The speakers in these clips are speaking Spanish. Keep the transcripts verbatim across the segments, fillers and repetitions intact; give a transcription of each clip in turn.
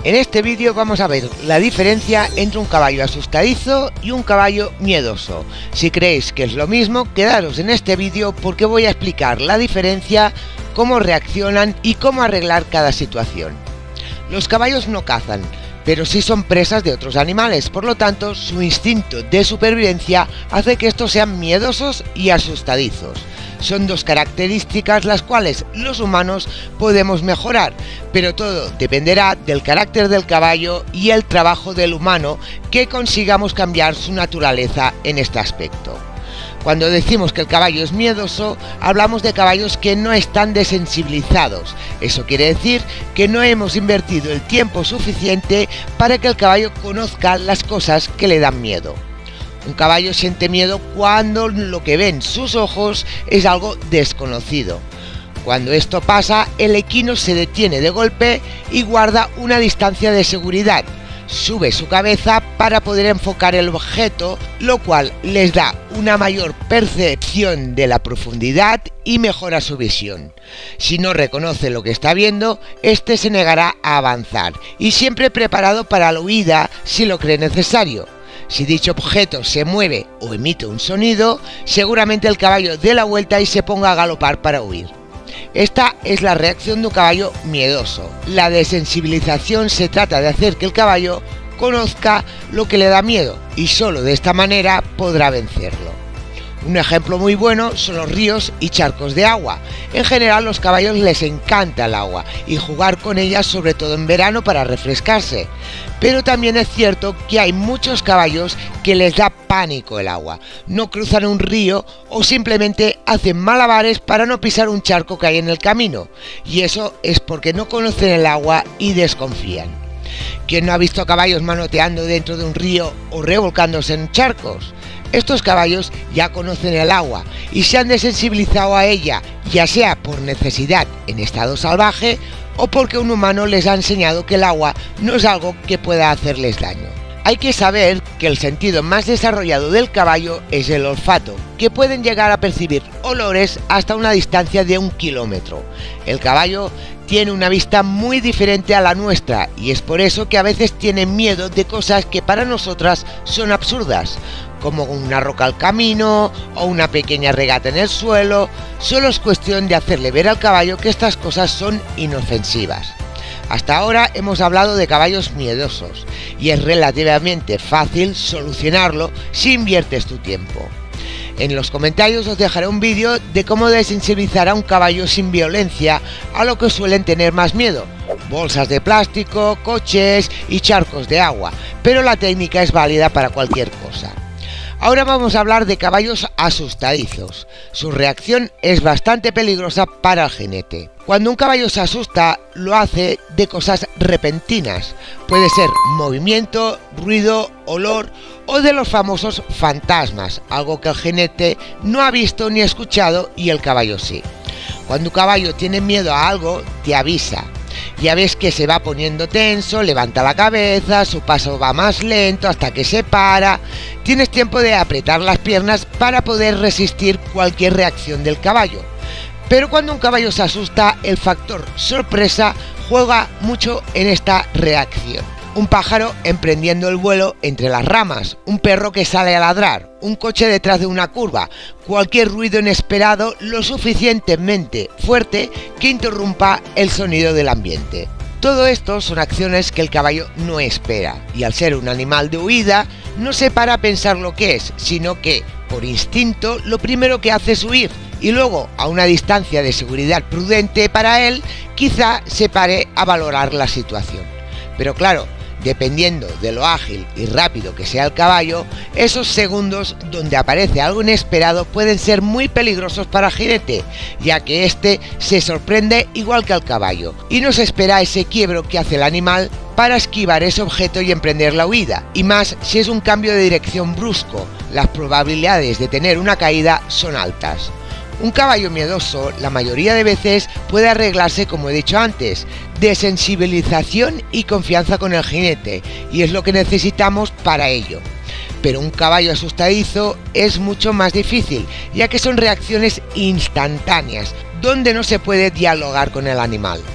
En este vídeo vamos a ver la diferencia entre un caballo asustadizo y un caballo miedoso. Si creéis que es lo mismo, quedaros en este vídeo porque voy a explicar la diferencia, cómo reaccionan y cómo arreglar cada situación. Los caballos no cazan, pero sí son presas de otros animales, por lo tanto su instinto de supervivencia hace que estos sean miedosos y asustadizos. Son dos características las cuales los humanos podemos mejorar, pero todo dependerá del carácter del caballo y el trabajo del humano que consigamos cambiar su naturaleza en este aspecto. Cuando decimos que el caballo es miedoso, hablamos de caballos que no están desensibilizados. Eso quiere decir que no hemos invertido el tiempo suficiente para que el caballo conozca las cosas que le dan miedo. Un caballo siente miedo cuando lo que ven sus ojos es algo desconocido. Cuando esto pasa, el equino se detiene de golpe y guarda una distancia de seguridad. Sube su cabeza para poder enfocar el objeto, lo cual les da una mayor percepción de la profundidad y mejora su visión. Si no reconoce lo que está viendo, este se negará a avanzar y siempre preparado para la huida si lo cree necesario. Si dicho objeto se mueve o emite un sonido, seguramente el caballo dé la vuelta y se ponga a galopar para huir. Esta es la reacción de un caballo miedoso. La desensibilización se trata de hacer que el caballo conozca lo que le da miedo y solo de esta manera podrá vencerlo. Un ejemplo muy bueno son los ríos y charcos de agua. En general, a los caballos les encanta el agua y jugar con ella, sobre todo en verano, para refrescarse. Pero también es cierto que hay muchos caballos que les da pánico el agua. No cruzan un río o simplemente hacen malabares para no pisar un charco que hay en el camino. Y eso es porque no conocen el agua y desconfían. ¿Quién no ha visto caballos manoteando dentro de un río o revolcándose en charcos? Estos caballos ya conocen el agua y se han desensibilizado a ella, ya sea por necesidad en estado salvaje o porque un humano les ha enseñado que el agua no es algo que pueda hacerles daño. Hay que saber que el sentido más desarrollado del caballo es el olfato, que pueden llegar a percibir olores hasta una distancia de un kilómetro. El caballo tiene una vista muy diferente a la nuestra y es por eso que a veces tiene miedo de cosas que para nosotras son absurdas, como una roca al camino o una pequeña regata en el suelo. Solo es cuestión de hacerle ver al caballo que estas cosas son inofensivas. Hasta ahora hemos hablado de caballos miedosos y es relativamente fácil solucionarlo si inviertes tu tiempo. En los comentarios os dejaré un vídeo de cómo desensibilizar a un caballo sin violencia a lo que suelen tener más miedo: bolsas de plástico, coches y charcos de agua, pero la técnica es válida para cualquier cosa. Ahora vamos a hablar de caballos asustadizos. Su reacción es bastante peligrosa para el jinete. Cuando un caballo se asusta, lo hace de cosas repentinas. Puede ser movimiento, ruido, olor o de los famosos fantasmas, algo que el jinete no ha visto ni escuchado y el caballo sí. Cuando un caballo tiene miedo a algo, te avisa. Ya ves que se va poniendo tenso, levanta la cabeza, su paso va más lento hasta que se para. Tienes tiempo de apretar las piernas para poder resistir cualquier reacción del caballo. Pero cuando un caballo se asusta, el factor sorpresa juega mucho en esta reacción. Un pájaro emprendiendo el vuelo entre las ramas, un perro que sale a ladrar, un coche detrás de una curva, cualquier ruido inesperado lo suficientemente fuerte que interrumpa el sonido del ambiente. Todo esto son acciones que el caballo no espera y al ser un animal de huida no se para a pensar lo que es, sino que por instinto lo primero que hace es huir y luego a una distancia de seguridad prudente para él quizá se pare a valorar la situación. Pero claro, dependiendo de lo ágil y rápido que sea el caballo, esos segundos donde aparece algo inesperado pueden ser muy peligrosos para el jinete, ya que éste se sorprende igual que el caballo y no se espera ese quiebro que hace el animal para esquivar ese objeto y emprender la huida, y más si es un cambio de dirección brusco. Las probabilidades de tener una caída son altas. Un caballo miedoso la mayoría de veces puede arreglarse, como he dicho antes, desensibilización y confianza con el jinete, y es lo que necesitamos para ello. Pero un caballo asustadizo es mucho más difícil, ya que son reacciones instantáneas, donde no se puede dialogar con el animal.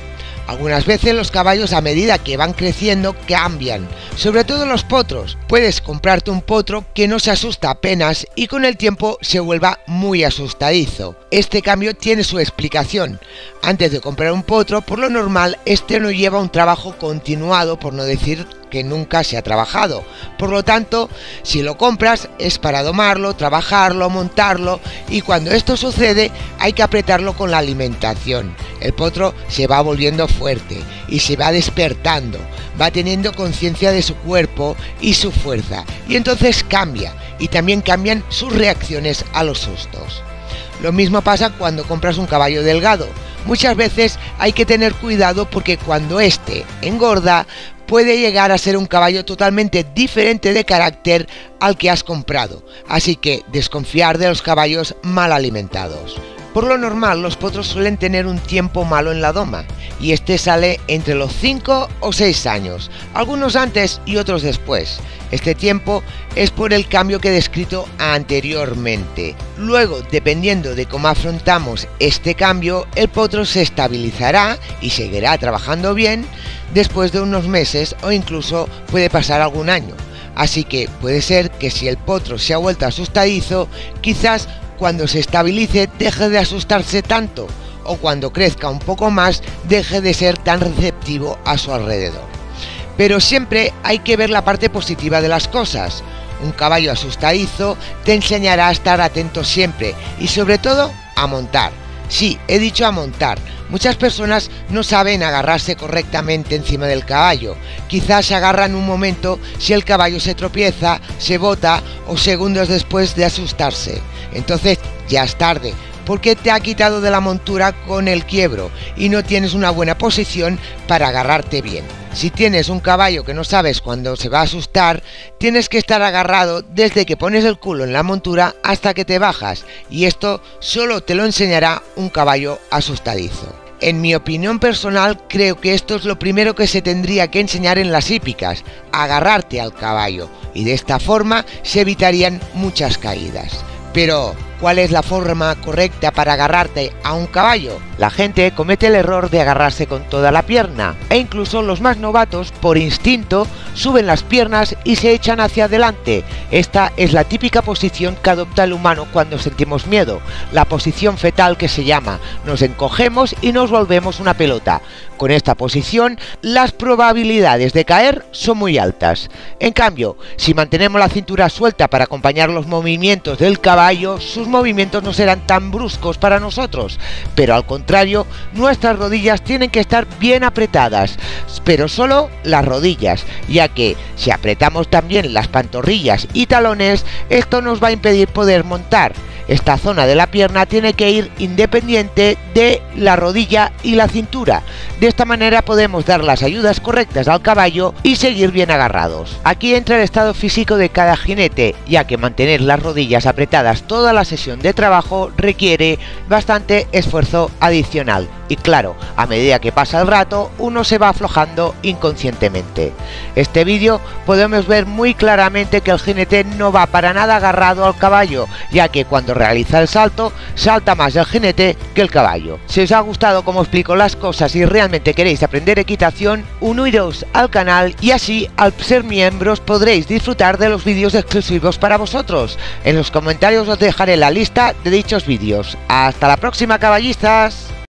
Algunas veces los caballos a medida que van creciendo cambian, sobre todo los potros. Puedes comprarte un potro que no se asusta apenas y con el tiempo se vuelva muy asustadizo. Este cambio tiene su explicación. Antes de comprar un potro, por lo normal, este no lleva un trabajo continuado, por no decir que nunca se ha trabajado. Por lo tanto, si lo compras es para domarlo, trabajarlo, montarlo, y cuando esto sucede hay que apretarlo con la alimentación. El potro se va volviendo fuerte y se va despertando, va teniendo conciencia de su cuerpo y su fuerza, y entonces cambia, y también cambian sus reacciones a los sustos. Lo mismo pasa cuando compras un caballo delgado. Muchas veces hay que tener cuidado porque cuando este engorda puede llegar a ser un caballo totalmente diferente de carácter al que has comprado, así que desconfiar de los caballos mal alimentados. Por lo normal, los potros suelen tener un tiempo malo en la doma, y este sale entre los cinco o seis años, algunos antes y otros después. Este tiempo es por el cambio que he descrito anteriormente. Luego, dependiendo de cómo afrontamos este cambio, el potro se estabilizará y seguirá trabajando bien después de unos meses o incluso puede pasar algún año. Así que puede ser que si el potro se ha vuelto asustadizo, quizás cuando se estabilice deje de asustarse tanto, o cuando crezca un poco más deje de ser tan receptivo a su alrededor. Pero siempre hay que ver la parte positiva de las cosas. Un caballo asustadizo te enseñará a estar atento siempre y sobre todo a montar. Sí, he dicho a montar. Muchas personas no saben agarrarse correctamente encima del caballo. Quizás se agarran un momento si el caballo se tropieza, se bota o segundos después de asustarse. Entonces ya es tarde, porque te ha quitado de la montura con el quiebro y no tienes una buena posición para agarrarte bien. Si tienes un caballo que no sabes cuándo se va a asustar, tienes que estar agarrado desde que pones el culo en la montura hasta que te bajas, y esto solo te lo enseñará un caballo asustadizo. En mi opinión personal, creo que esto es lo primero que se tendría que enseñar en las hípicas, agarrarte al caballo, y de esta forma se evitarían muchas caídas. Pero, ¿cuál es la forma correcta para agarrarte a un caballo? La gente comete el error de agarrarse con toda la pierna, e incluso los más novatos, por instinto, suben las piernas y se echan hacia adelante. Esta es la típica posición que adopta el humano cuando sentimos miedo, la posición fetal que se llama. Nos encogemos y nos volvemos una pelota. Con esta posición, las probabilidades de caer son muy altas. En cambio, si mantenemos la cintura suelta para acompañar los movimientos del caballo, sus movimientos no serán tan bruscos para nosotros, pero al contrario, nuestras rodillas tienen que estar bien apretadas, pero solo las rodillas, ya que si apretamos también las pantorrillas y talones, esto nos va a impedir poder montar. Esta zona de la pierna tiene que ir independiente de la rodilla y la cintura. De esta manera podemos dar las ayudas correctas al caballo y seguir bien agarrados. Aquí entra el estado físico de cada jinete, ya que mantener las rodillas apretadas toda la sesión de trabajo requiere bastante esfuerzo adicional. Y claro, a medida que pasa el rato, uno se va aflojando inconscientemente. Este vídeo podemos ver muy claramente que el jinete no va para nada agarrado al caballo, ya que cuando realiza el salto, salta más el jinete que el caballo. Si os ha gustado cómo explico las cosas y realmente queréis aprender equitación, uniros al canal y así, al ser miembros, podréis disfrutar de los vídeos exclusivos para vosotros. En los comentarios os dejaré la lista de dichos vídeos. ¡Hasta la próxima, caballistas!